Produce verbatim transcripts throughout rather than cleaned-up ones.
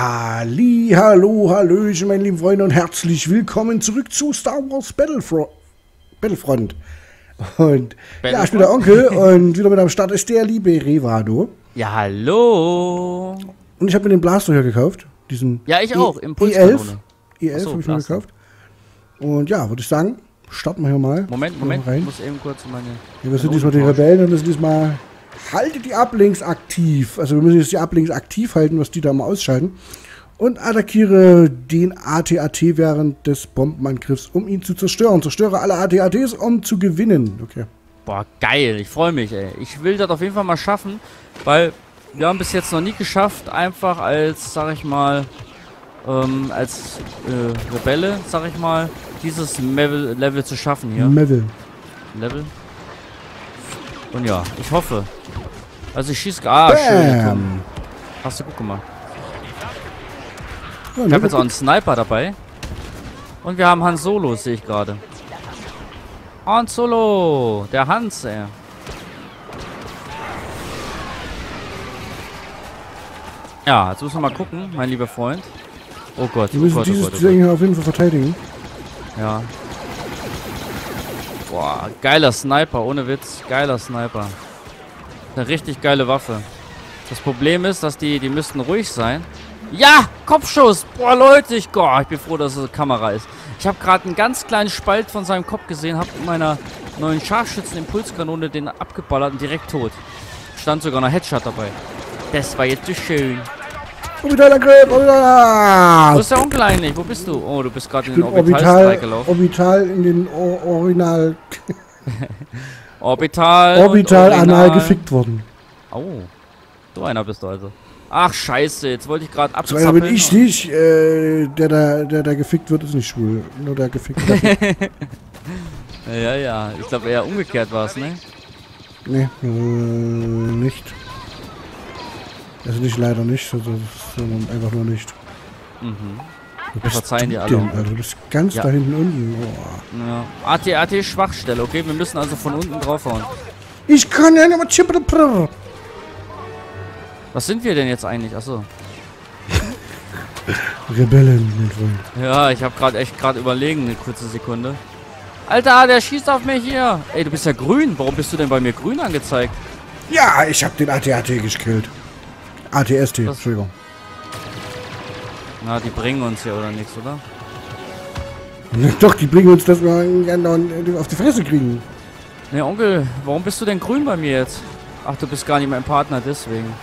Halli, hallo, hallöchen, meine lieben Freunde und herzlich willkommen zurück zu Star Wars Battlefront. Battlefront. Und Battlefront? Ja, ich bin der Onkel und wieder mit am Start ist der liebe Revado. Ja, hallo. Und ich habe mir den Blaster hier gekauft. Diesen ja, ich auch. Impulskanone. E elf habe ich mir gekauft. Und ja, würde ich sagen, starten wir hier mal. Moment, Moment, rein. Ich muss eben kurz meine... Ja, wir sind diesmal die Rebellen und müssen diesmal... Haltet die Uplinks aktiv. Also wir müssen jetzt die Uplinks aktiv halten, was die da mal ausschalten. Und attackiere den A T A T während des Bombenangriffs, um ihn zu zerstören. Zerstöre alle A T A Ts, um zu gewinnen. Okay. Boah, geil. Ich freue mich, ey. Ich will das auf jeden Fall mal schaffen, weil wir haben bis jetzt noch nie geschafft, einfach als, sag ich mal, ähm, als äh, Rebelle, sag ich mal, dieses Level, Level zu schaffen hier. Level. Level. Und ja, ich hoffe. Also ich schieße... Ah, schön. Hast du gut gemacht. Ja, ich habe jetzt auch einen Sniper dabei. Und wir haben Han Solo, sehe ich gerade. Han Solo! Der Hans, ey. Ja, jetzt müssen wir mal gucken, mein lieber Freund. Oh Gott, wir oh müssen Gott, dieses oh Gott, oh Gott. Ding auf jeden Fall verteidigen. Ja. Boah, geiler Sniper, ohne Witz. Geiler Sniper. Eine richtig geile Waffe. Das Problem ist, dass die, die müssten ruhig sein. Ja, Kopfschuss. Boah, Leute, ich, oh, ich bin froh, dass es eine Kamera ist. Ich habe gerade einen ganz kleinen Spalt von seinem Kopf gesehen, habe mit meiner neuen Scharfschützen-Impulskanone den abgeballert und direkt tot. Stand sogar noch Headshot dabei. Das war jetzt so schön. Orbitalangriff, Orbital. Wo ist der Onkel eigentlich? Wo bist du? Oh, du bist gerade in den Orbital gelaufen. Orbital in den Or Original. Orbital. Orbital anal gefickt worden. Oh. So einer bist du also. Ach, scheiße. Jetzt wollte ich gerade abzappeln. So einer bin ich nicht. Äh, der da, der da gefickt wird, ist nicht schwul. Nur der gefickt wird. Ja, ja. Ich glaube eher umgekehrt war es, ne? Ne, äh, nicht. Also nicht, leider nicht, sondern einfach nur nicht. Mhm. Du bist verzeihen dir alle. Denn, also du bist ganz ja. da hinten unten. Oh. Ja. A T A T Schwachstelle, okay? Wir müssen also von unten draufhauen. Ich kann ja nicht mal chippen. Was sind wir denn jetzt eigentlich? Achso. Rebellen, mein Freund. Ja, ich habe gerade echt gerade überlegen, eine kurze Sekunde. Alter, der schießt auf mich hier. Ey, du bist ja grün. Warum bist du denn bei mir grün angezeigt? Ja, ich habe den A T A T gekillt. A T S T, das Entschuldigung. Na, die bringen uns ja oder nichts, oder? Ja, doch, die bringen uns, dass wir auf die Fresse kriegen. Ne, Onkel, warum bist du denn grün bei mir jetzt? Ach, du bist gar nicht mein Partner, deswegen.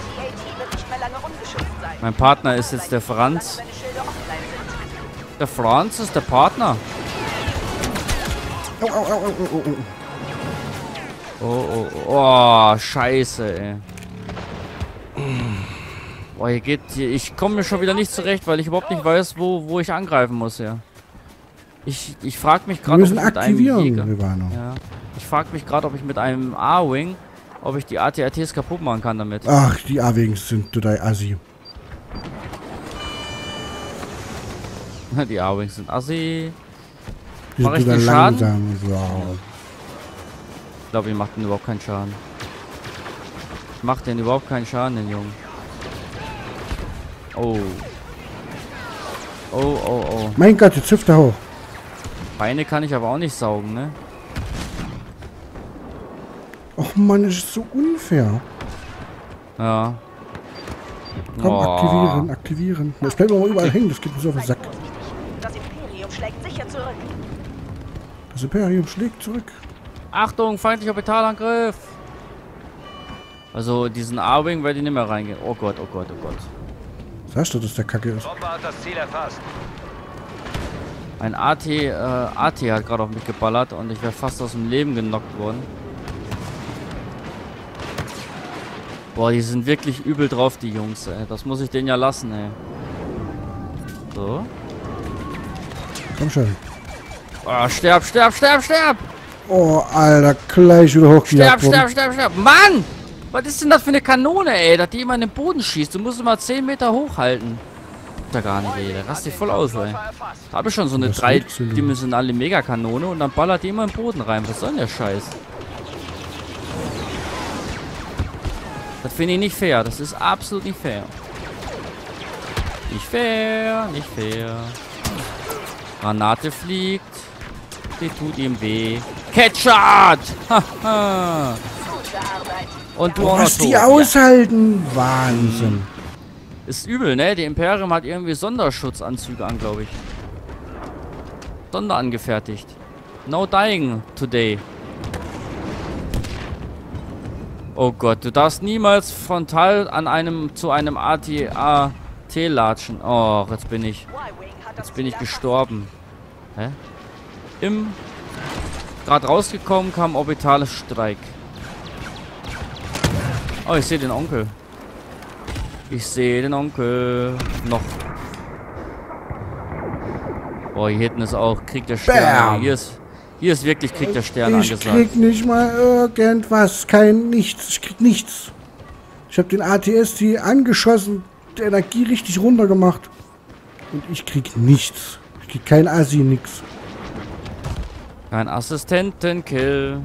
Mein Partner ist jetzt der Franz. Der Franz ist der Partner. Au, au, au, au, au. Oh, oh, oh, oh, scheiße, ey. Boah, hier geht... Hier, ich komme mir schon wieder nicht zurecht, weil ich überhaupt nicht weiß, wo, wo ich angreifen muss, ja. Ich, ich frage mich gerade, ob ich mit einem Jäger... Ja. Ich frage mich gerade, ob ich mit einem A-Wing, ob ich die A T A Ts kaputt machen kann damit. Ach, die A-Wings sind total assi. Die A-Wings sind assi. Die Mach ich den Schaden? Langsam, wow. Ich glaube, ich mache den überhaupt keinen Schaden. Ich mache den überhaupt keinen Schaden, den Jungen. Oh. Oh, oh, oh. Mein Gott, jetzt hüpft er hoch. Beine kann ich aber auch nicht saugen, ne? Och Mann, das ist so unfair. Ja. Komm, oh. aktivieren, aktivieren. Das bleibt aber überall hängen, das geht mir so auf den Sack. Das Imperium schlägt sicher zurück. Das Imperium schlägt zurück. Achtung, feindlicher Orbitalangriff. Also diesen A-Wing werde ich nicht mehr reingehen. Oh Gott, oh Gott, oh Gott. Sagst du, dass der Kacke ist? Bombe hat das Ziel erfasst. Ein A T, äh, A T hat gerade auf mich geballert und ich wäre fast aus dem Leben genockt worden. Boah, die sind wirklich übel drauf, die Jungs, ey. Das muss ich denen ja lassen, ey. So. Komm schon. Oh, sterb, sterb, sterb, sterb! Oh, Alter, gleich wieder hochgejagt Sterb, sterb, sterb, sterb! Mann! Was ist denn das für eine Kanone, ey? Dass die immer in den Boden schießt. Du musst immer zehn Meter hochhalten. Da gar nicht, ey. Der rastet voll aus, ey. Da habe ich schon so eine dreidimensionale Megakanone und dann ballert die immer in den Boden rein. Was soll denn der Scheiß? Das finde ich nicht fair. Das ist absolut nicht fair. Nicht fair, nicht fair. Granate fliegt. Die tut ihm weh. Catshot! Haha! Und du auch noch Was die tot. aushalten? Wahnsinn. Ist übel, ne? Die Imperium hat irgendwie Sonderschutzanzüge an, glaube ich. Sonderangefertigt. No dying today. Oh Gott, du darfst niemals frontal an einem zu einem A T A T latschen. Oh, jetzt bin ich. Jetzt bin ich gestorben. Hä? Im gerade rausgekommen kam orbitales Streik. Oh, ich sehe den Onkel. Ich sehe den Onkel. Noch. Oh, hier hinten ist auch Krieg der Sterne. Hier ist, hier ist wirklich Krieg der Sterne Ich angesagt. krieg nicht mal irgendwas. Kein nichts. Ich krieg nichts. Ich habe den A T S T angeschossen. Die Energie richtig runtergemacht. Und ich krieg nichts. Ich krieg kein Assi, nix. Kein Assistentenkill.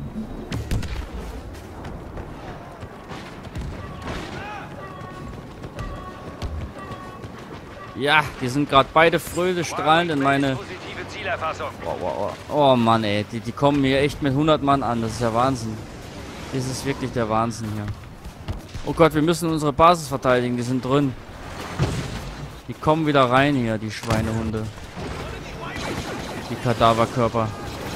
Ja, die sind gerade beide fröhlich strahlend in meine... Oh, oh, oh. Oh Mann, ey. Die, die kommen hier echt mit hundert Mann an. Das ist ja Wahnsinn. Das ist wirklich der Wahnsinn hier. Oh Gott, wir müssen unsere Basis verteidigen. Die sind drin. Die kommen wieder rein hier, die Schweinehunde. Die Kadaverkörper.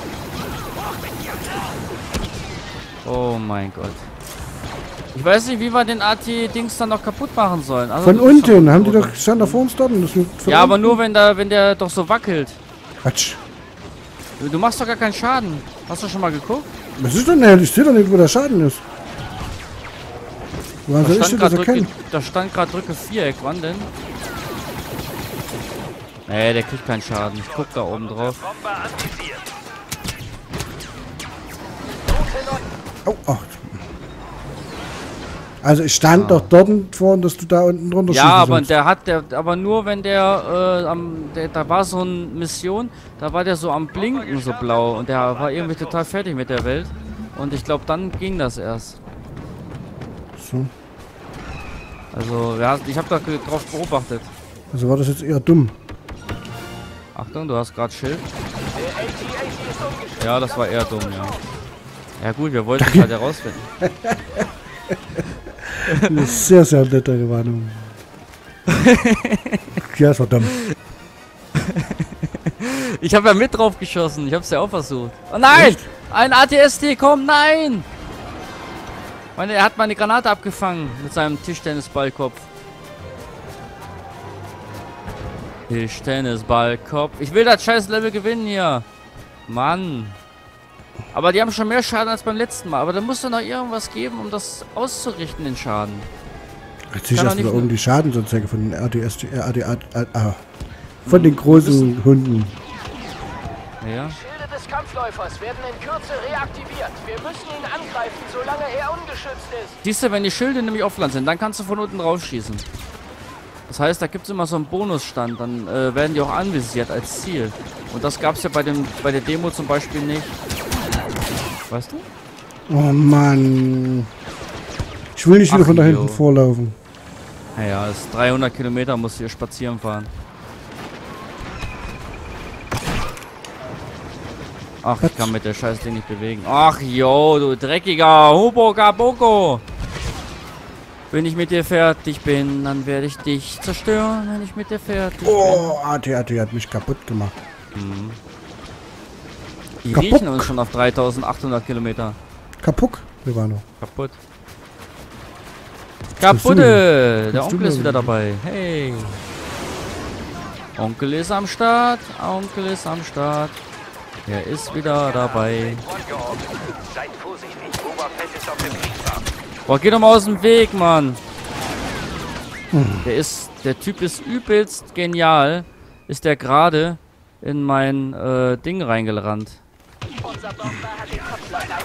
Oh mein Gott. Ich weiß nicht, wie wir den A T-Dings dann noch kaputt machen sollen. Also Von unten haben die doch stand da vor uns dort. Und das wird von ja, aber unten. nur wenn der, wenn der doch so wackelt. Quatsch. Du, du machst doch gar keinen Schaden. Hast du schon mal geguckt? Was ist denn denn? Ich sehe doch nicht, wo der Schaden ist. Woran Da soll ich stand denn das gerade drücke, erkennen? da stand gerade drücke Viereck. Wann denn? Nee, der kriegt keinen Schaden. Ich guck da oben drauf. Oh, oh. Also ich stand doch dort vorne, dass du da unten drunter Ja, schießen aber sollst. der hat der, aber nur wenn der, äh, am, der, da war so eine Mission, da war der so am Blinken so blau und der war irgendwie total fertig mit der Welt und ich glaube dann ging das erst. So. Also ja, ich habe da ge- drauf beobachtet. Also war das jetzt eher dumm. Achtung, du hast gerade Schild. Ja, das war eher dumm, ja. Ja gut, wir wollten es halt herausfinden. Eine sehr, sehr nette Warnung. Ja, ist verdammt. Ich habe ja mit drauf geschossen. Ich habe es ja auch versucht. Oh nein! Echt? Ein A T S T, komm, nein! Meine, er hat meine Granate abgefangen mit seinem Tischtennisballkopf. Tischtennisballkopf. Ich will das scheiß Level gewinnen hier. Mann. Aber die haben schon mehr Schaden als beim letzten Mal. Aber da muss doch noch irgendwas geben, um das auszurichten, den Schaden. Jetzt sehe ich Kann doch erst mal nicht oben nur- die Schadensanzeige von den R D S T, äh, A D A, äh, ah, von den großen Hunden. Ja. Schilde des Kampfläufers werden in Kürze reaktiviert. Wir müssen ihn angreifen, solange er ungeschützt ist. Siehst du, wenn die Schilde nämlich offline sind, dann kannst du von unten rausschießen. Das heißt, da gibt es immer so einen Bonusstand, dann äh, werden die auch anvisiert als Ziel. Und das gab es ja bei, dem, bei der Demo zum Beispiel nicht. Weißt du? Oh Mann. Ich will nicht wieder Ach, von da hinten jo. vorlaufen. Naja, es ist dreihundert Kilometer, musst du hier spazieren fahren. Ach, ich kann mit der scheiß Ding nicht bewegen. Ach jo, du dreckiger Hubo Gaboko. Wenn ich mit dir fertig bin, dann werde ich dich zerstören, wenn ich mit dir fertig bin. Oh, A T A T hat mich kaputt gemacht. Die kaputt. riechen uns schon auf dreitausendachthundert Kilometer. Kaputt, Rivano. Kaputt. willst Kaputte! du? Der Willst du Onkel ist denn? wieder dabei. Hey. Onkel ist am Start. Onkel ist am Start. Er ist wieder dabei. Seid vorsichtig, Oberfeld ist auf dem Kriegsraum. Boah, geh doch mal aus dem Weg, Mann. Der ist, der Typ ist übelst genial. Ist der gerade in mein äh, Ding reingerannt. Unser Bomber hat den Kopfläufer.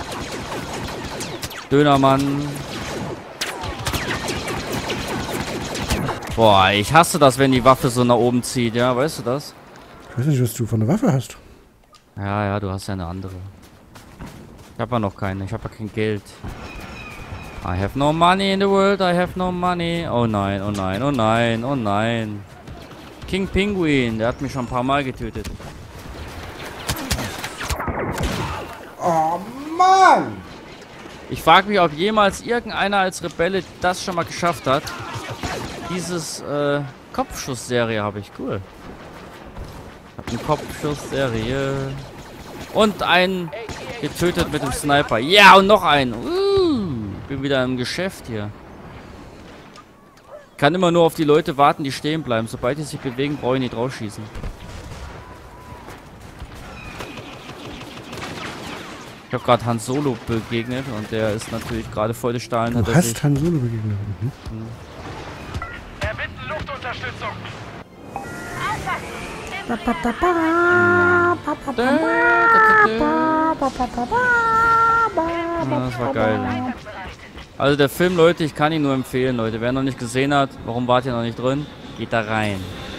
Dönermann. Boah, ich hasse das, wenn die Waffe so nach oben zieht, ja, weißt du das? Ich weiß nicht, was du von der Waffe hast. Ja, ja, du hast ja eine andere. Ich habe ja noch keine, ich habe ja kein Geld. I have no money in the world, I have no money. Oh nein, oh nein, oh nein, oh nein. King Penguin, der hat mich schon ein paar Mal getötet. Oh Mann! Ich frage mich, ob jemals irgendeiner als Rebelle das schon mal geschafft hat. Dieses äh, Kopfschussserie habe ich. Cool. Ich habe eine Kopfschussserie. Und einen getötet mit dem Sniper. Ja, und noch einen. Uh, bin wieder im Geschäft hier. Ich kann immer nur auf die Leute warten, die stehen bleiben. Sobald die sich bewegen, brauche ich nicht drauf schießen. Ich habe gerade Han Solo begegnet und der ist natürlich gerade voll des Stahlen. Du hast Han Solo begegnet. Mhm. Mhm. Erbitten Luftunterstützung. Ja, das war geil. Ne? Also der Film, Leute, ich kann ihn nur empfehlen, Leute. Wer noch nicht gesehen hat, warum wart ihr noch nicht drin? Geht da rein.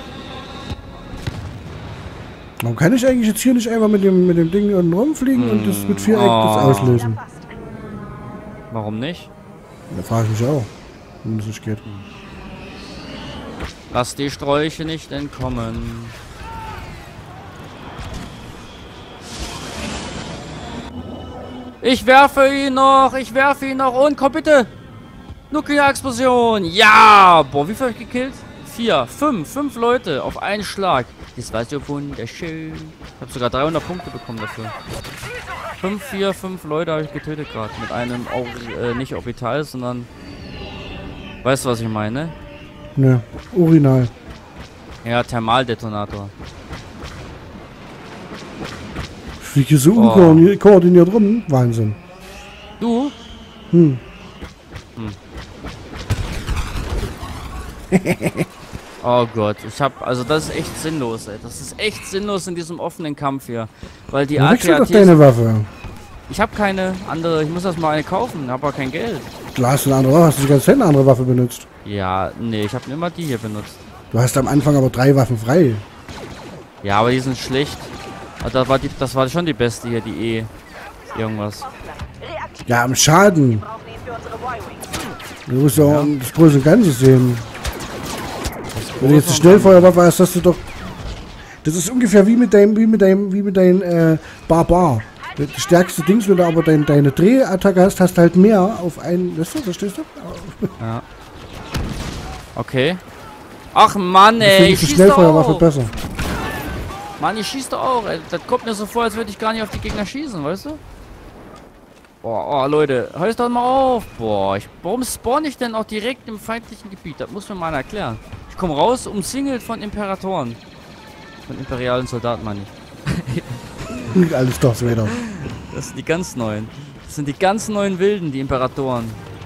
Warum kann ich eigentlich jetzt hier nicht einfach mit dem, mit dem Ding unten rumfliegen mm. und das mit Viereck oh. das auslösen? Warum nicht? Da frage ich mich auch, wenn das nicht geht. Lass die Sträuche nicht entkommen. Ich werfe ihn noch, ich werfe ihn noch und komm bitte! Nuklearexplosion! Ja! Boah, wie viel hab ich gekillt? Vier, fünf, fünf Leute auf einen Schlag. Das war so wunderschön. Ich habe sogar dreihundert Punkte bekommen dafür. Fünf, vier, fünf Leute habe ich getötet gerade. Mit einem, auch äh, nicht Orbital, sondern... Weißt du, was ich meine? Ne, Urinal. Ja, Thermaldetonator. Ich fliege so Oh. unkoordiniert rum. Wahnsinn. Du? Hm. Hm. Oh Gott, ich hab, also das ist echt sinnlos, ey. Das ist echt sinnlos in diesem offenen Kampf hier. Weil die A T A Wechsel doch Ts... deine Waffe. Ich habe keine andere, ich muss erst mal eine kaufen, habe aber kein Geld. Klar hast du eine andere Waffe, hast du die ganze Zeit eine andere Waffe benutzt. Ja, nee, ich habe immer die hier benutzt. Du hast am Anfang aber drei Waffen frei. Ja, aber die sind schlecht. Also das war, die, das war schon die beste hier, die E. Irgendwas. Ja, am Schaden. Brauchen ihn für unsere Y-Wings. Du musst ja auch das große Ganze sehen. Wenn du jetzt eine Groß- Schnellfeuerwaffe hast, hast du doch... Das ist ungefähr wie mit deinem, wie mit deinem, wie mit deinem äh, Barbar. Das stärkste Ding, wenn du aber dein, deine Drehattacke hast, hast du halt mehr auf einen... Weißt du, verstehst du? Ja. Okay. Ach Mann, ey, Deswegen ich ist die schieß Schnellfeuerwaffe auch. besser. Mann, ich schieß doch auch, ey. Das kommt mir so vor, als würde ich gar nicht auf die Gegner schießen, weißt du? Boah, oh, Leute, hörst doch mal auf. Boah, ich, warum spawn ich denn auch direkt im feindlichen Gebiet? Das muss mir mal einer erklären. Ich komme raus, umsingelt von Imperatoren. Von imperialen Soldaten, meine ich. Alles doch wieder. Das sind die ganz neuen. Das sind die ganz neuen Wilden, die Imperatoren.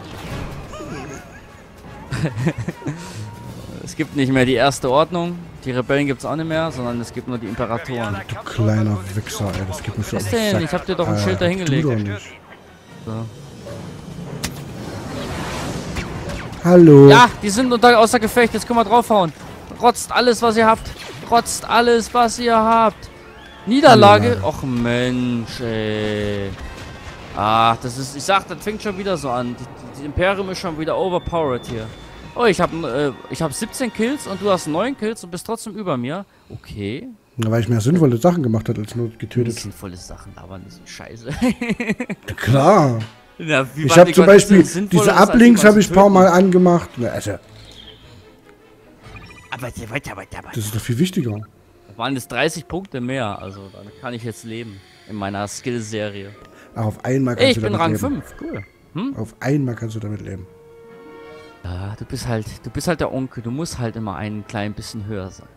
Es gibt nicht mehr die erste Ordnung. Die Rebellen gibt es auch nicht mehr, sondern es gibt nur die Imperatoren. Du kleiner Wichser, ey. Das gibt mir schon Was auf denn? den Ich Sack. hab dir doch ein Äh, Schild da hingelegt. tu doch nicht. So. Hallo. Ja, die sind unter, außer Gefecht. Jetzt können wir draufhauen. Rotzt alles, was ihr habt. Rotzt alles, was ihr habt. Niederlage. Och Mensch, ey. Ach, das ist, ich sag, das fängt schon wieder so an. Die, die Imperium ist schon wieder overpowered hier. Oh, ich habe äh, ich hab siebzehn Kills und du hast neun Kills und bist trotzdem über mir. Okay. Ja, weil ich mehr sinnvolle Sachen gemacht habe, als nur Das getötet. sind volle Sachen, aber das ist scheiße. Klar. Ja, wie Ich weit habe die zum Gott- Beispiel das sind sinnvoller diese ist, als Ablinks jemanden habe ich zu ein paar töten. Mal angemacht. Na, also, Aber, aber, aber, aber. das ist doch viel wichtiger. Waren es dreißig Punkte mehr, also dann kann ich jetzt leben in meiner Skill-Serie. Ach, auf einmal kannst Ich du bin damit Rang leben. fünf, cool. Hm? Auf einmal kannst du damit leben. Ja, du bist halt, du bist halt der Onkel, du musst halt immer ein klein bisschen höher sein.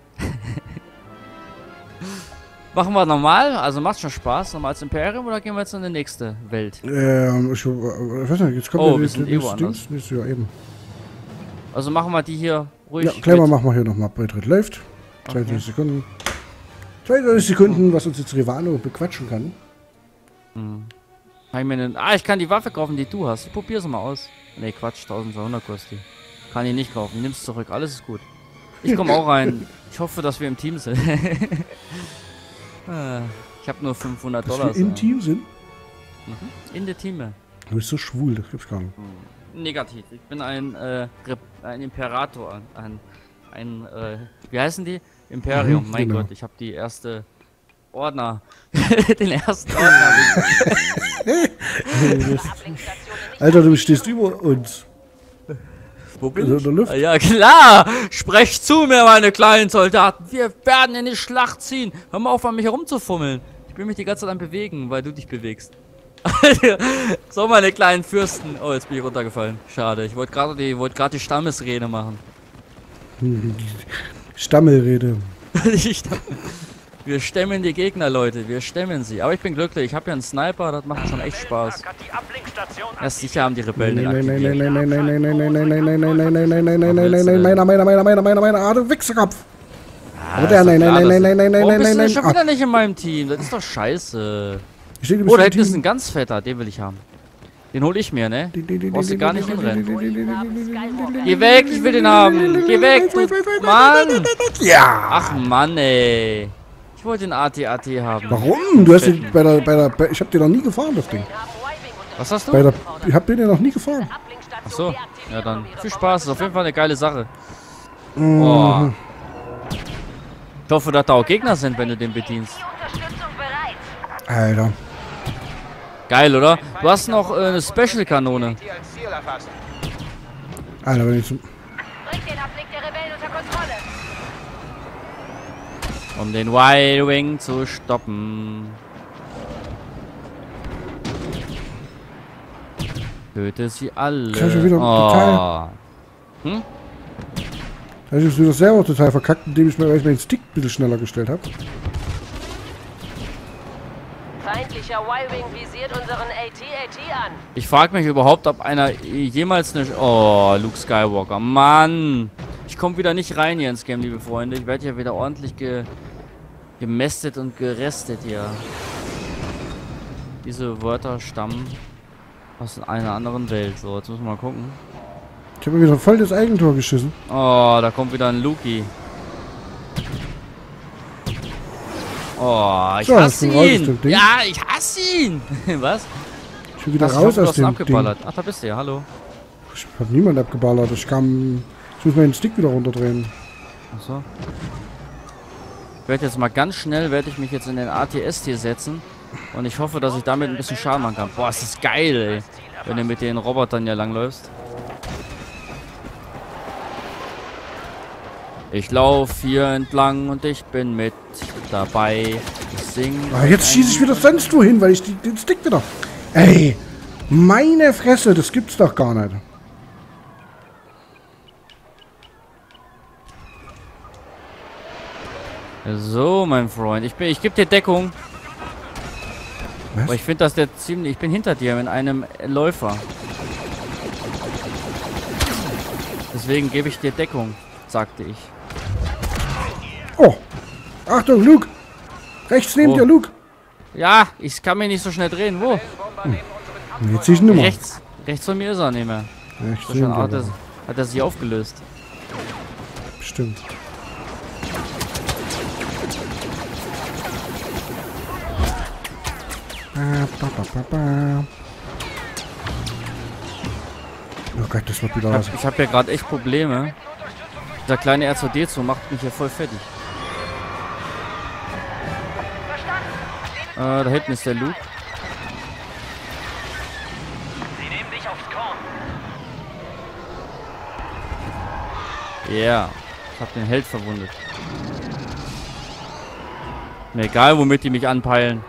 Machen wir normal, also macht schon Spaß, nochmal als Imperium oder gehen wir jetzt in die nächste Welt? Ähm, ich, äh, weiß nicht, jetzt kommt Oh, ja wir die- sind die- eh das woanders. Dings. Nicht, ja, eben. Also machen wir die hier ruhig. Ja, gleich mal mit. machen wir hier nochmal Beitritt läuft. zweiundzwanzig Okay. Sekunden. zweiundzwanzig Sekunden, was uns jetzt Rivano bequatschen kann. Hm. Kann ich mir einen, ah, ich kann die Waffe kaufen, die du hast. Ich probier's mal aus. Ne, Quatsch, eintausendzweihundert kostet die. Kann ich nicht kaufen, nimm's zurück, alles ist gut. Ich komme auch rein. Ich hoffe, dass wir im Team sind. Ah, ich habe nur fünfhundert Dass Dollar. wir im Team sind. In der Team. Du bist so schwul, das gibt's gar nicht. negativ. Ich bin ein, äh, Rep ein Imperator. Ein, ein äh, wie heißen die? Imperium. Mhm, mein genau. Gott, ich habe die erste Ordner. Den ersten Ordner. Alter, du stehst über uns. Wo bin Also ich? in der Luft. Ah, ja, klar! Sprecht zu mir, meine kleinen Soldaten! Wir werden in die Schlacht ziehen! Hör mal auf, an mich herumzufummeln! Ich will mich die ganze Zeit am Bewegen, weil du dich bewegst. So, meine kleinen Fürsten. Oh, jetzt bin ich runtergefallen. Schade. Ich wollte gerade die, wollt grad die Stammesrede machen. Stammelrede. Die Stamm- Wir stemmen die Gegner, Leute. Wir stemmen sie. Aber ich bin glücklich. Ich habe ja einen Sniper. Das macht schon echt Spaß. Erst sicher haben die Rebellen den Nein, nein, aktiviert. nein, nein, nein, nein, nein, nein, nein, nein, nein, nein, nein, nein, nein, nein, nein, nein, nein, meiner, meiner, meiner, meiner, meiner, meiner, ah, du Wichserkopf. Ah, Aber der, ist doch nein, klar, nein, dass- nein, nein, nein, nein, Warum nein, bist du nein, denn schon nein. wieder nicht in meinem Team? Das ist doch scheiße. Ich denke, du Oh, da bist hinten ist ein ein ganz fetter. Den will ich haben. Den hole ich mir, ne? Brauchst du gar nicht hinrennen. Geh weg, ich will den haben. Geh weg, du Mann. Ja. Ach Mann, ey. Ich wollte den A T A T haben. Warum? Du hast den bei der, bei der, bei, ich hab den noch nie gefahren, das Ding. Was hast Bei du? der, ich hab den ja noch nie gefahren. Ach so. Ja, dann viel Spaß. Ist auf jeden Fall eine geile Sache. Mhm. Oh. Ich hoffe, dass da auch Gegner sind, wenn du den bedienst. Alter. Geil, oder? Du hast noch äh, eine Special-Kanone. Die als Ziel erfasst. Alter, wenn ich so. Bringt den Abblick der Rebellen unter Kontrolle. Um den Y-Wing zu stoppen. Töte sie alle. Das hab ich schon wieder Oh. Hm? Da hab ich das selber total verkackt, indem ich mir weil ich meinen Stick ein bisschen schneller gestellt habe. Feindlicher Y-Wing visiert unseren A T A T an. Ich frage mich überhaupt, ob einer jemals eine... Oh, Luke Skywalker. Mann. Ich komme wieder nicht rein hier ins Game, liebe Freunde. Ich werde hier wieder ordentlich ge gemästet und gerestet hier. Diese Wörter stammen aus einer anderen Welt. So, jetzt müssen wir mal gucken. Ich habe mir wieder voll das Eigentor geschissen. Oh, da kommt wieder ein Luki. Oh, ich So, hasse ich bin raus aus ihn. dem Ding. Ja, ich hasse ihn. Was? Ich bin wieder Hast du raus schon aus dem Ding. abgeballert? Ach, da bist du ja. Hallo. Ich hab niemand abgeballert. Ich kam. Ich muss meinen Stick wieder runterdrehen. Ach so. Ich werde jetzt mal ganz schnell, werde ich mich jetzt in den A T S T setzen. Und ich hoffe, dass ich damit ein bisschen Schaden machen kann. Boah, ist das geil, ey. Wenn du mit den Robotern hier langläufst. Ich laufe hier entlang und ich bin mit dabei. Ich sing. Ah, jetzt schieße ich wieder sonst wohin, weil ich die, den Stick wieder. Ey! Meine Fresse, das gibt's doch gar nicht. So, mein Freund. Ich bin, ich gebe dir Deckung. Was? Aber ich finde, dass der ziemlich... Ich bin hinter dir in einem Läufer. Deswegen gebe ich dir Deckung, sagte ich. Oh! Achtung, Luke! Rechts neben Oh. dir, Luke! Ja, ich kann mich nicht so schnell drehen. Wo? Jetzt sehe ich ihn nicht mehr. Rechts. Rechts von mir ist er nicht mehr. Rechts So schon neben hat, dir. er, hat er sich aufgelöst. Stimmt. Ba, ba, ba, ba, ba. Oh Gott, das wird wieder Ich was. habe ich hab ja gerade echt Probleme. Dieser kleine R zwei D zwei macht mich hier voll fertig. Äh, da hinten ist der Luke. Sie nehmen dich aufs Korn. Ja, yeah. Ich habe den Held verwundet. Mir egal, womit die mich anpeilen.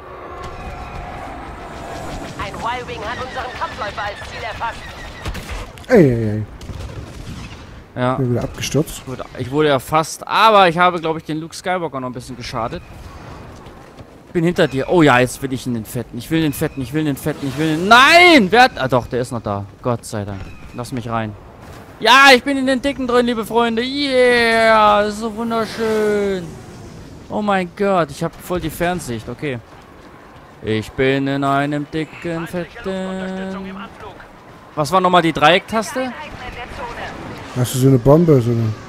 Ein Y-Wing hat unseren Kampfläufer als Ziel erfasst. Ey, ey, ey. Ja, Bin wieder abgestürzt. gut, ich wurde erfasst, aber ich habe, glaube ich, den Luke Skywalker noch ein bisschen geschadet. Bin hinter dir. Oh ja, jetzt will ich in den Fetten. Ich will den Fetten, ich will den Fetten, ich will den... Nein! Wer hat... Ah doch, der ist noch da. Gott sei Dank. Lass mich rein. Ja, ich bin in den Dicken drin, liebe Freunde. Yeah, das ist so wunderschön. Oh mein Gott, ich habe voll die Fernsicht. Okay. Ich bin in einem dicken, fetten... Was war nochmal die Dreiecktaste? Eigner der Zone. Hast du so eine Bombe? So eine.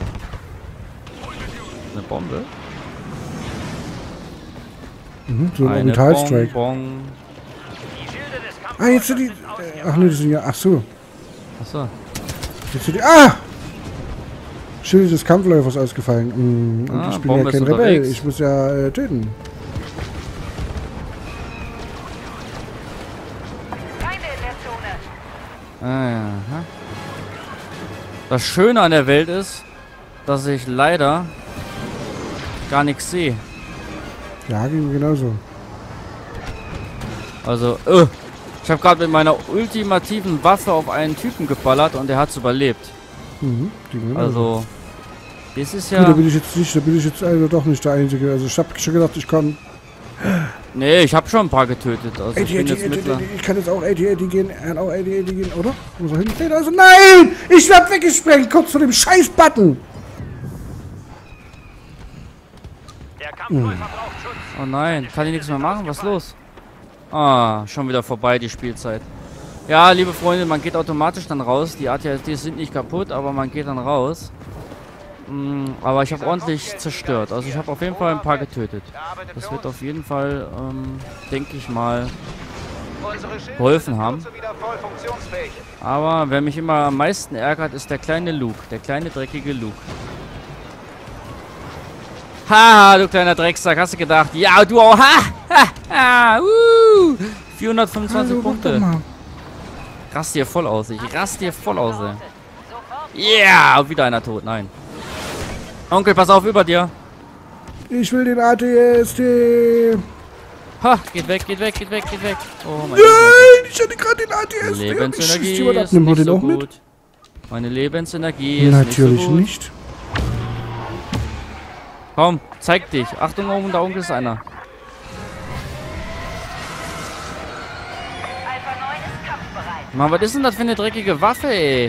Eine Bombe? Mhm, so ein Eine Orbitalstrike. Bonbon. Ah, jetzt sind die. Ach nee, das sind ja. Ach so. Achso. Jetzt die, ah! Schild des Kampfläufers ausgefallen. Mm, und Ah, ich bin Bombe ja ist kein Rebell. unterwegs. Ich muss ja äh, töten. Feinde in der Zone. Ah, ja. aha. Das Schöne an der Welt ist, dass ich leider gar nichts sehe. Ja, ging mir genauso. Also, äh, ich habe gerade mit meiner ultimativen Waffe auf einen Typen geballert und der hat's überlebt. Mhm, ging mir genauso. Also, das ist Gut, da ja... bin ich jetzt nicht, da bin ich jetzt also doch nicht der Einzige. Also ich habe schon gedacht, ich kann. Nee, ich habe schon ein paar getötet. Also ich bin AT, jetzt AT, mittler... AT, ich kann jetzt auch AT, AT gehen, er kann auch AT, AT gehen, oder? Muss er hinstehen? Also nein! Ich werd weggesprengt, kurz vor dem Scheiß-Button! Der Kampfläufer braucht Schutz. Oh nein, kann ich nichts mehr machen? Was ist los? Ah, schon wieder vorbei die Spielzeit. Ja, liebe Freunde, man geht automatisch dann raus. Die A T A Ts sind nicht kaputt, aber man geht dann raus. Mm, aber ich habe ordentlich zerstört. Also ich habe auf jeden Fall ein paar getötet. Das wird auf jeden Fall, ähm, denke ich mal, geholfen haben. Aber wer mich immer am meisten ärgert, ist der kleine Luke. Der kleine dreckige Luke. Ha, du kleiner Drecksack, hast du gedacht? Ja, du auch. Ha, ha, ha, uh, vierhundertfünfundzwanzig Hallo, Punkte. warte mal. Rast dir voll aus. Ich rast dir voll aus. Ja, yeah, wieder einer tot. Nein. Onkel, pass auf, über dir. Ich will den A T S T. Ha, geht weg, geht weg, geht weg, geht weg. Oh mein Nein, ich hatte gerade den A T S T. Lebensenergie Ich jemand ab. ist Nimm mal nicht den so auch mit? gut. Meine Lebensenergie ist Natürlich nicht so gut. nicht. Komm, zeig dich. Achtung, oben, da unten ist einer. Alpha neun ist kampfbereit. Mann, was ist denn das für eine dreckige Waffe, ey?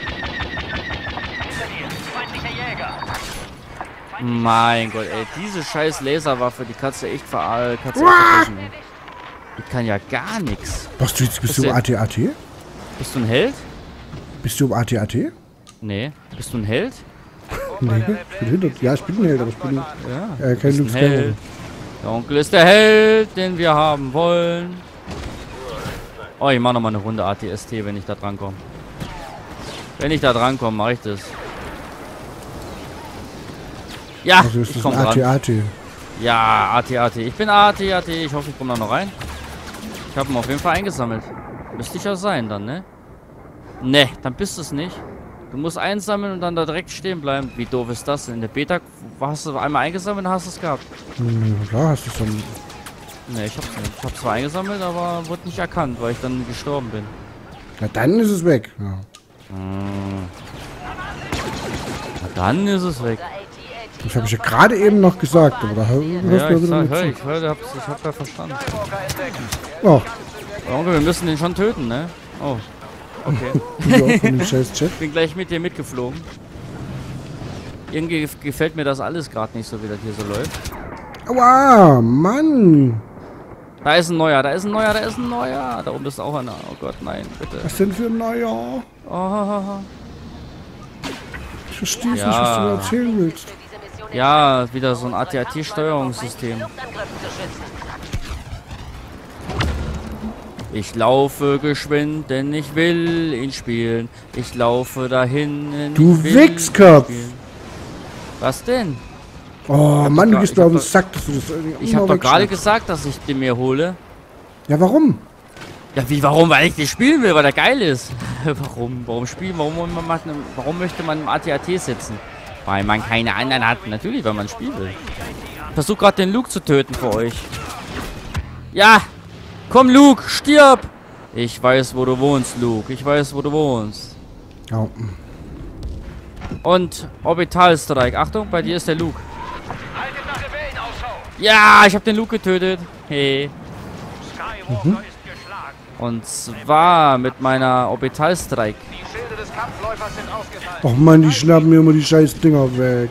Mein Gott, ey, diese scheiß Laserwaffe, die kannst du echt ver kannst du echt vergessen, ey. Die kann ja gar nichts. Was, du jetzt bist du Was im A T A T? Bist du ein Held? Bist du im A T A T? Nee. Bist du ein Held? Nee, ich bin hinter. Ja, ich bin ein Held, aber ich bin Ja. äh, kein Bist Luke ein Held. Skywalker. Der Onkel ist der Held, den wir haben wollen. Oh, ich mach noch mal eine Runde A T S T, wenn ich da dran komme. Wenn ich da dran komme, mache ich das. Ja, Also ist ich das komm ein A T dran. A T. Ja, A T A T. Ich bin A T A T. Ich hoffe, ich komme da noch rein. Ich habe ihn auf jeden Fall eingesammelt. Müsste ich ja sein dann, ne? Ne, dann bist du es nicht. Du musst einsammeln und dann da direkt stehen bleiben. Wie doof ist das denn? In der Beta hast du einmal eingesammelt und hast es gehabt. Hm, klar hast du es dann. Ne, ich hab's nicht. Ich hab's zwar eingesammelt, aber wurde nicht erkannt, weil ich dann gestorben bin. Na dann ist es weg. Ja. Hm. Na, dann ist es weg. Das habe ich ja gerade eben noch gesagt, aber da hör- hörst Ja, du ja ich wieder sag, nicht hör, zu. ich hör, hab's, ich hab ja verstanden. Oh, Onkel, wir müssen den schon töten, ne? Oh. Okay. wieder auch von dem scheiß Chat. Bin gleich mit dir mitgeflogen. Irgendwie gefällt mir das alles gerade nicht so, wie das hier so läuft. Aua, Mann. Da ist ein neuer, da ist ein neuer, da ist ein neuer. Da oben ist auch einer. Oh Gott, nein, bitte. Was denn für ein Neujahr? Oh. Ich verstehe es Ja. nicht, was du mir erzählen willst. Ja, wieder so ein A T A T-Steuerungssystem. Ich laufe geschwind, denn ich will ihn spielen. Ich laufe dahin. denn Du ich will Wichskopf. ihn spielen. Was denn? Oh Mann, du doch- gehst ich mir hab auf den doch- Sack, dass du das irgendwie Ich immer habe doch gerade wegschnappst. gesagt, dass ich den mir hole. Ja, warum? Ja, wie, warum? Weil ich den spielen will, weil der geil ist. Warum? Warum spielen? Warum, man macht, warum möchte man im A T A T sitzen? Weil man keine anderen hat. Natürlich, weil man spielen will. Ich versuche gerade den Luke zu töten für euch. Ja! Komm, Luke, stirb! Ich weiß, wo du wohnst, Luke. Ich weiß, wo du wohnst. Ja. Und Orbitalstrike. Achtung, bei dir ist der Luke. Haltet nach Rebellen Ausschau. Ja, ich habe den Luke getötet. Hey. Skywalker Mhm. ist geschlagen. Und zwar mit meiner Orbitalstrike. Die Schilde des Kampfläufers sind ausgefallen. Och Mann, die schnappen mir immer die scheiß Dinger weg.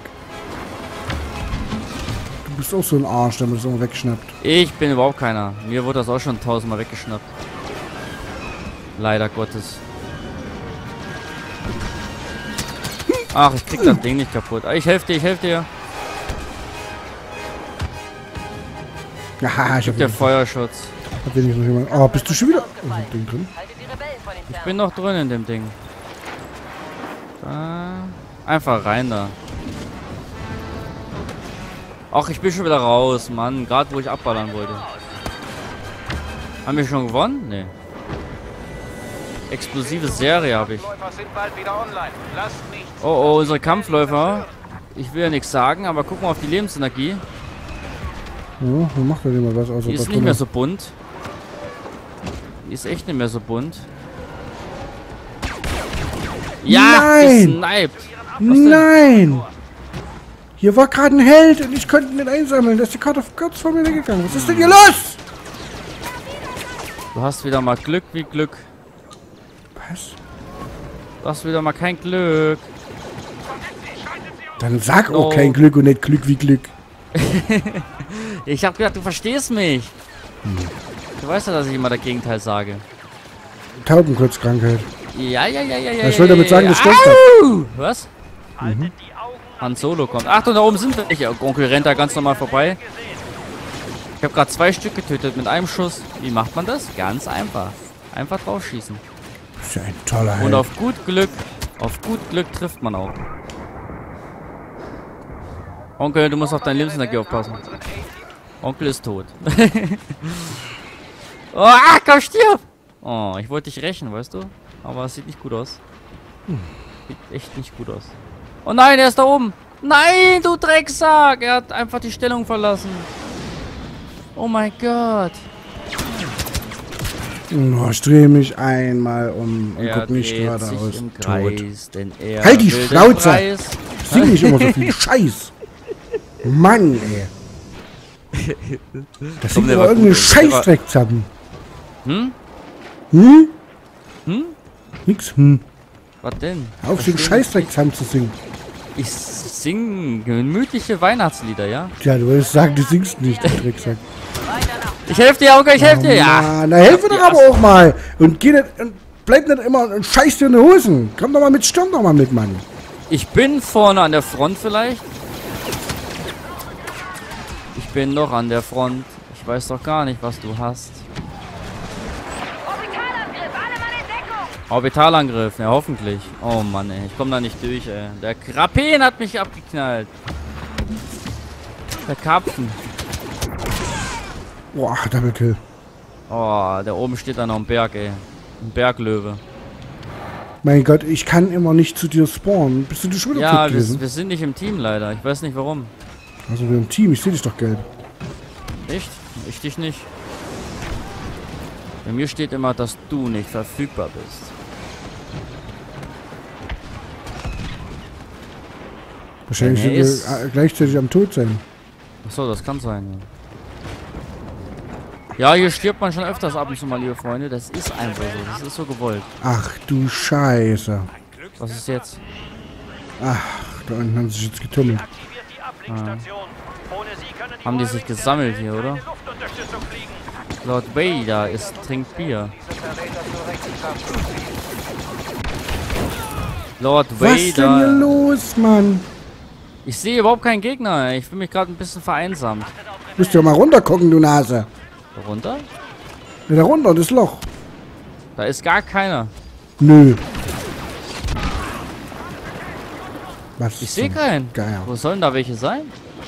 Du bist auch so ein Arsch, der mir das immer wegschnappt. Ich bin überhaupt keiner. Mir wurde das auch schon tausendmal weggeschnappt. Leider Gottes. Ach, ich krieg das Ding nicht kaputt. Ah, Ich helfe dir, ich helfe dir. Ja, ich hab, Der den- Feuerschutz. hab wenigstens noch jemand. Oh, bist du schon wieder? Ist ein Ding drin? Haltet die Rebellen von den Ich bin noch drin in dem Ding. Da. Einfach rein da. Ach, ich bin schon wieder raus, Mann. Gerade wo ich abballern wollte. Haben wir schon gewonnen? Nee. Explosive Serie habe ich. Oh, oh, unsere Kampfläufer. Ich will ja nichts sagen, aber guck mal auf die Lebensenergie. Ja, wo macht er denn mal was aus? Die ist nicht mehr so bunt. Die ist echt nicht mehr so bunt. Ja, Nein! gesniped. Nein! Hier war gerade ein Held und ich konnte ihn nicht einsammeln. Da ist die Karte kurz vor mir weggegangen. Was ist denn hier los? Du hast wieder mal Glück wie Glück. Was? Du hast wieder mal kein Glück. Dann sag auch Oh. kein Glück und nicht Glück wie Glück. Ich hab gedacht, du verstehst mich. Hm. Du weißt ja, dass ich immer das Gegenteil sage. Taubenkurzkrankheit. Ja, ja, ja, ja, ja. Ich wollte damit sagen, das stimmt Au! Was? Mhm. Han Solo kommt. Achtung, da oben sind wir nicht. Onkel rennt da ganz normal vorbei. Ich habe gerade zwei Stück getötet mit einem Schuss. Wie macht man das? Ganz einfach. Einfach drauf schießen. Das ist ja ein toller Held. Und auf gut Glück, auf gut Glück trifft man auch. Onkel, du musst auf deine Lebensenergie aufpassen. Onkel ist tot. Oh, ah, komm, stirb! Oh, ich wollte dich rächen, weißt du? Aber es sieht nicht gut aus. Sieht echt nicht gut aus. Oh nein, er ist da oben! Nein, du Drecksack! Er hat einfach die Stellung verlassen. Oh mein Gott. Oh, ich drehe mich einmal um und Er guck nicht dreht gerade sich aus. im Tot. Kreis, denn er Halt die will den Schnauze! Preis. Sing nicht immer so viel Scheiß. Mann, ey. Das Komm, sind der aber war irgendeine gut. Der war- Scheißdreckzappen. Hm? Hm? Hm? Nix, hm. Was denn? Auf den Versteh Scheißdreckzappen zu singen. Ich singe gemütliche Weihnachtslieder, ja? Tja, du wolltest sagen, du singst nicht, du Drecksack. Ich helfe dir, Onkel, ich helfe dir, ja! Mann, na helfe doch Die aber Ast- auch mal. Und geh nicht, und bleib nicht immer und scheiß dir in die Hosen. Komm doch mal mit, stürm doch mal mit, Mann. Ich bin vorne an der Front vielleicht. Ich bin noch an der Front. Ich weiß doch gar nicht, was du hast. Orbitalangriff, alle Mann in Deckung! Orbitalangriff, ja hoffentlich. Oh Mann, ey, ich komme da nicht durch, ey. Der Krapen hat mich abgeknallt. Der Karpfen. Boah, Double Kill. Oh, da oben steht da noch ein Berg, ey. Ein Berglöwe. Mein Gott, ich kann immer nicht zu dir spawnen. Bist du die schon wieder Ja, tot wir, gewesen? wir sind nicht im Team leider. Ich weiß nicht warum. Also wir im Team, ich sehe dich doch gelb. Echt? Ich dich nicht. Bei mir steht immer, dass du nicht verfügbar bist. Wahrscheinlich Ja, sind er ist- wir äh, gleichzeitig am Tod sein. Achso, das kann sein, ja. Ja, hier stirbt man schon öfters ab und zu mal, liebe Freunde. Das ist einfach so. Das ist so gewollt. Ach du Scheiße. Was ist jetzt? Ach, da unten haben sie sich jetzt getummelt. Haben die sich gesammelt hier, oder? Lord Vader ist, trinkt Bier. Lord Was ist denn hier Vader. los, Mann? Ich sehe überhaupt keinen Gegner. ey. Ich fühle mich gerade ein bisschen vereinsamt. Musst du ja mal runtergucken, du Nase. Da runter? Ja, da runter, das Loch. Da ist gar keiner. Nö. Was? Ich sehe keinen. Geier. Wo sollen da welche sein?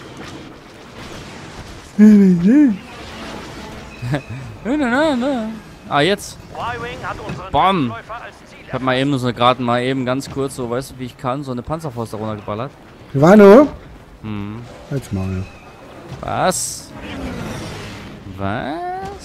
Hm. Nö, nö, nö, nö. Ah, jetzt. Bam. Ich hab mal eben so gerade mal eben ganz kurz, so weißt du, wie ich kann, so eine Panzerfaust da runtergeballert. Ivano? Hm. Halt's Maul. Was? Was?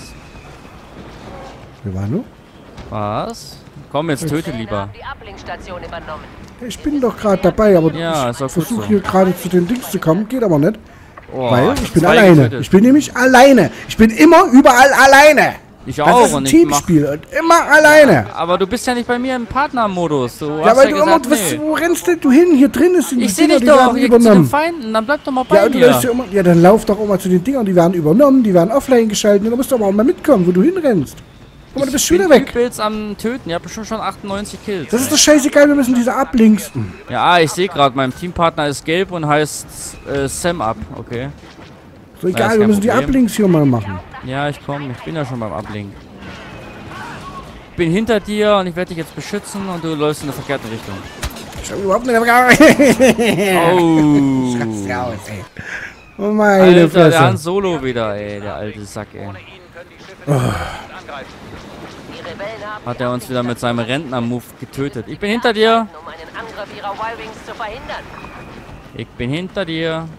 Ivano? Was? Komm, jetzt töte Wir lieber. haben die Ablinkstation übernommen. Ich bin doch gerade dabei, aber Ja, ich ist doch gut versuche so. hier gerade zu den Dings zu kommen. Geht aber nicht. Oh, weil ich bin zwei alleine. getötet. Ich bin nämlich alleine. Ich bin immer überall alleine. Ich Das auch ist ein und ich mach. Teamspiel und immer alleine. Aber du bist ja nicht bei mir im Partnermodus. Du Ja, hast weil ja du gesagt, immer, was, nee. wo rennst denn du hin? Hier drin ist die Ich sehe Dinger, dich die doch. werden Hier zu den übernommen. Feinden. Dann bleib doch mal bei Ja, und du mir. läufst ja immer, ja, dann lauf doch auch mal zu den Dingern, die werden übernommen, die werden offline geschaltet und da musst du aber auch mal mitkommen, wo du hinrennst. Guck mal, du bist schon wieder weg. Übelst am Töten. Ihr habt bestimmt schon achtundneunzig Kills. Das ist doch scheißegal, wir müssen diese ablinks. Ja, ich sehe gerade, mein Teampartner ist gelb und heißt äh, Sam Up. Okay. So ist egal, kein wir müssen die Problem. ablinks hier mal machen. Ja, ich komme. Ich bin ja schon beim Ablink. Ich bin hinter dir und ich werde dich jetzt beschützen und du läufst in der verkehrten Richtung. Ich hab überhaupt nicht... Oh. Schreib's raus, ey. Oh meine Alter, Fresse. der Han Solo wieder, ey. Der alte Sack, ey. Hat er uns wieder mit seinem Rentner-Move getötet. Ich bin hinter dir. Um einen Angriff ihrer Y-Wings zu verhindern. Ich bin hinter dir.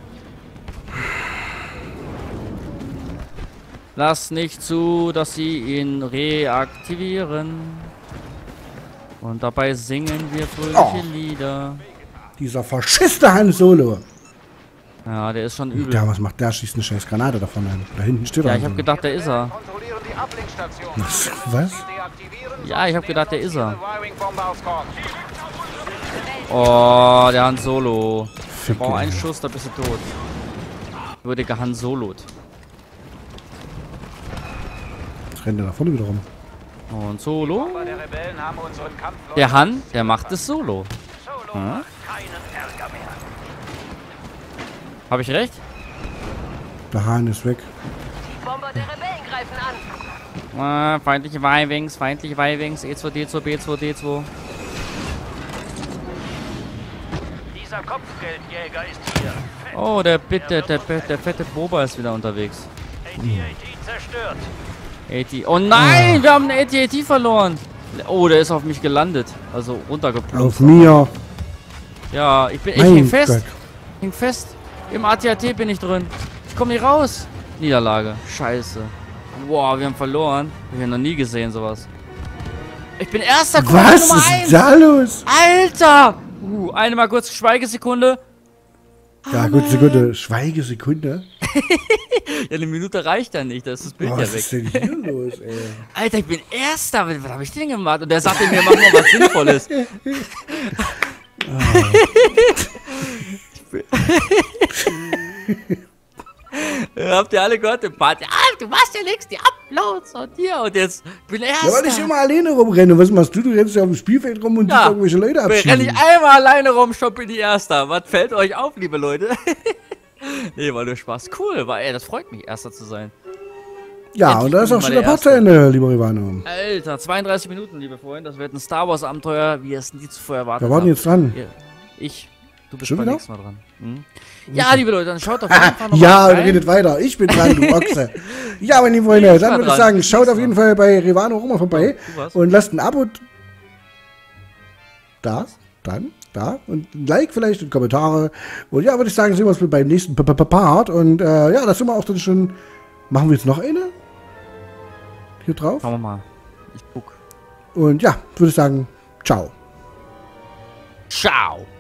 Lass nicht zu, dass sie ihn reaktivieren. Und dabei singen wir fröhliche Oh. Lieder. Dieser verschisste Han Solo. Ja, der ist schon übel. Ja, was macht der? Schießt eine scheiß Granate davon ein. Da hinten steht er. Ja, ich hab gedacht, der ist er. Kontrollieren die Ablinkstation. Was? Was? Deaktivieren, Ja, ich hab gedacht, der ist er. Y-Wing-Bombe aufkommt. Oh, der Han Solo. Der Ficke. braucht einen Schuss, da bist du tot. Würde Han Solot. Jetzt rennt er da vorne wieder rum. Und Solo. Bei der Rebellen haben unseren Kampf Der Han, der macht es solo. Solo Hm? macht keinen Ärger mehr. Hab ich recht? Der Hahn ist weg. Die Bomber der Rebellen greifen an. Ah, feindliche Y-Wings, feindliche Y-Wings, E zwei D zwei, B zwei D zwei. Dieser Kopfgeldjäger ist hier. Oh, der, der, der, der, der fette Boba ist wieder unterwegs. A T A T zerstört. A T. Oh nein, wir haben einen A T A T verloren. Oh, der ist auf mich gelandet. Also runtergeplumpst. Auf mir. Ja, ich bin. Ich Mein häng fest. Gott. Häng fest. Im A T A T bin ich drin. Ich komme nicht raus. Niederlage. Scheiße. Wow, wir haben verloren. Wir haben noch nie gesehen sowas. Ich bin erster Kunde Was Nummer ist eins. da los? Alter! Uh, eine mal kurz Schweigesekunde. Ja, gut, Sekunde. Schweigesekunde. Ja, eine Minute reicht ja nicht. Da ist das Bild Oh, ja was ist weg. denn hier los, ey? Alter, ich bin erster. Was, was habe ich denn gemacht? Und der sagte mir, mach mal was Sinnvolles. Habt ihr alle gehört im Party? Ah, du machst ja nichts, die Uploads und hier und jetzt bin ich erster. Ja, weil ich immer alleine rumrenne. Was machst du? Du rennst ja auf dem Spielfeld rum und Ja. ja. irgendwelche Leute Renn ich abschieben. einmal alleine rum, schon bin ich erster. Was fällt euch auf, liebe Leute? Nee, war nur Spaß. Cool, war, ey, das freut mich, erster zu sein. Ja, Endlich und da ist bin auch ich schon mal der Part zu der Ende, lieber Ivano. Alter, zweiunddreißig Minuten, liebe Freunde. Das wird ein Star Wars Abenteuer, wie ihr es nie zuvor erwartet Wer war denn habt. jetzt dran? Ihr, ich. Du bist Schon beim wieder? nächsten Mal dran. Hm? Ja, liebe Leute, dann schaut auf jeden Fall noch Ja, mal und rein. redet weiter. Ich bin dran, du Ochse. Ja, meine Freunde, Ich dann war würde ich dran. sagen, schaut auf Nächstes jeden Mal. Fall bei Revano auch mal vorbei Du warst. und lasst ein Abo da, dann, da und ein Like vielleicht und Kommentare. Und ja, würde ich sagen, sehen wir uns beim nächsten P- P- P- Part. Und äh, ja, da sind wir auch dann schon. Machen wir jetzt noch eine? Hier drauf. Schauen wir mal. Ich guck. Und ja, würde ich sagen, ciao. Ciao.